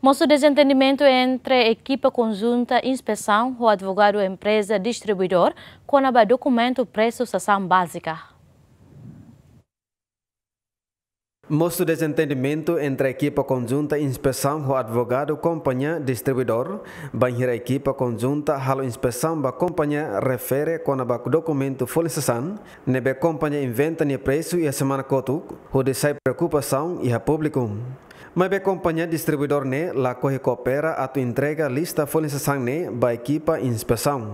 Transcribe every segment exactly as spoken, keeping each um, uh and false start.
Mostra o desentendimento entre a equipa conjunta inspeção o advogado empresa distribuidor com o documento preço sessão básica. Mostra o desentendimento entre a equipa conjunta inspeção o advogado companhia distribuidor, banhir a equipa conjunta halo inspeção ba companhia refere com o documento solicitação, nebe companhia inventa ni preço e a semana cotuk, o de sai preocupação e a público. Mas a companhia distribuidor ne la corre coopera a tu entrega lista solicitação ne ba equipa inspeção.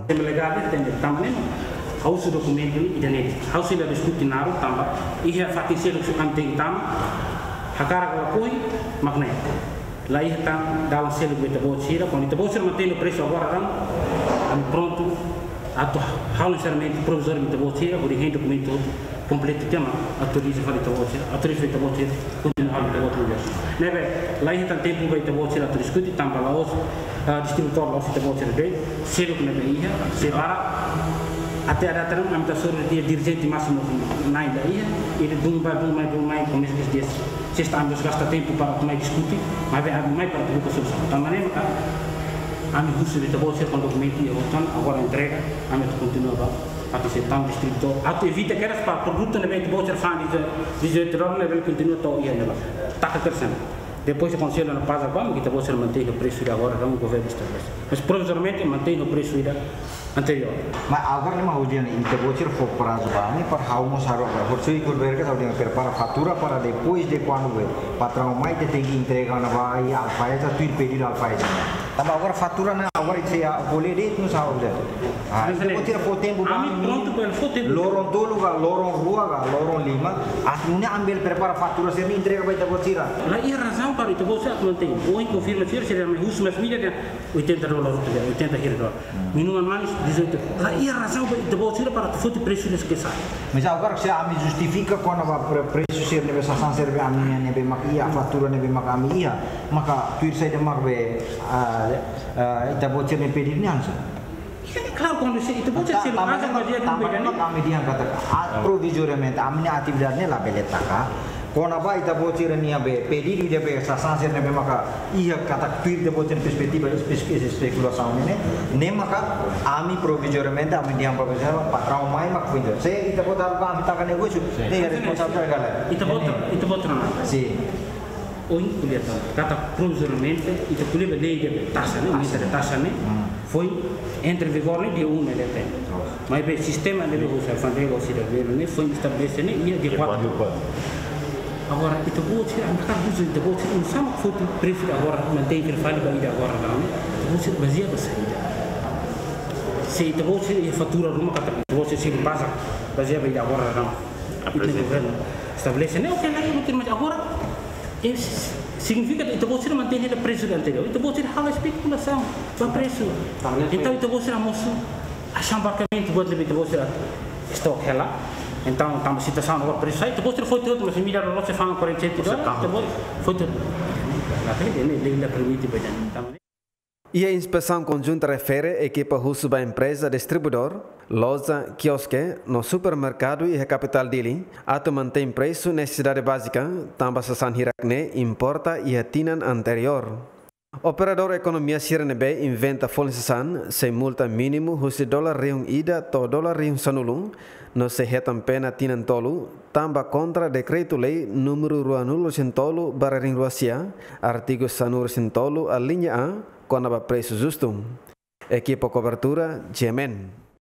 Hausa documento ni idane hausa la diskuti naru tamba ia fatise lu anteng tam hakara kala koi makne la ia tam dalam selo beta bocira con ita bocira mantém o preço agora ram am pronto ato hausa sermente provisório beta bocira por rende documento completo tema autoriza fare ita bocira autoriza beta bocira continua a beta bocira neve la ia tam tempo beta bocira tu diskuti tamba la os distribuidor la os ita bocira be selo que neve ia separa até a data não a suruh dia dirigente máximo naik daí ele dumba dumba dumba começa a dizer se está ambos gasta tempo para mais discutir mas vai mais para tudo solução da maneira que a mim custa de trabalhar com documento e então agora entrega a mim continua a ter tão distribuidor até evita que eras para produto não vem de bolsa fan de diretor não vem continua to e ainda tá crescendo depois de conselho na paz agora que trabalhar mantém o preço de agora não o governo estabelece mas provisoriamente mantém o preço anterior. Mas agora nem mais hoje nem te vou tirar foco para as banhas para how harus agora. Por isso que o governo está tendo que preparar fatura para depois de quando o patrão mais tem que entregar na vai alfaeza tu ir pedir alfaeza. Tapi agora fatura na agora isso é boleh deh não sabe já. Ah, te vou tirar foco tempo para pronto para foto lorong dulu ga lorong dua ga lorong lima. Aslinya ambil prepara fatura saya entrega para te vou tirar. Lah ia razão para itu vou ser mantém. Hoje confirma se ele me usa mais milha oitenta dólares oitenta dólares. Minuman manis lá ia razão de bolsa para tu foto preço desse que sai. Mas agora se a me justifica quando o preço ser negociação serve a minha nebe makia a fatura nebe makamia maka tu sai de marbe ita bolsa ne pedir ni ansa. Claro quando se itu bolsa se lupa kan dia tu beda ni. Kami dia kata provisoriamente a minha atividade ne la beletaka. Kona ba ita bocira nia be pedir dia be sasanser ne be maka ia kata tuir de bocira perspektiva spekulação ne ne maka ami provisoriamente ami dia provisor patrão mai mak findo se ita botar ba ami taka negócio tem a responsabilidade galera ita botar ita botar na sim oi kuliah kata provisoriamente ita kuliah be lei de taxa ne mita de taxa ne foi entre vigor ne dia um ne tem mas be sistema de negócio fandeiro se de ne foi estabelecido ne ia de quatro. Agora itu bolsa angkat buzu itu bolsa ini sama foto preço agora mantém que fale bem agora não itu bolsa baseado saída se itu bolsa e fatura rumah kata itu bolsa se passa baseado bem agora não itu governo estabelece não que lagi mungkin macam agora isso significa itu bolsa mantém o preço anterior itu bolsa hal especulação para preço então itu bolsa moço acham barcamento buat lebih itu bolsa stok hela. Então, estamos situação agora preço aí, depois foi tudo, mas milhar não se fala quarenta dólares, depois foi tudo. Lá tem ele ele permite bem. E a inspeção conjunta refere a equipa russa da empresa distribuidor, loja, quiosque, no supermercado e a capital dele, a tu mantém preço necessidade básica, também se sanhirakne importa e a tinan anterior. Operador economia Sirenebe inventa folisisan sem multa mínimo husi dolar riung ida to dolar riung sanulung no se hetam pena tinan tolu tamba contra decreto lei número ruanulo sintolu bararing ruasia artigo sanur sintolu a linha A com a preço justo. Equipo cobertura Gemen.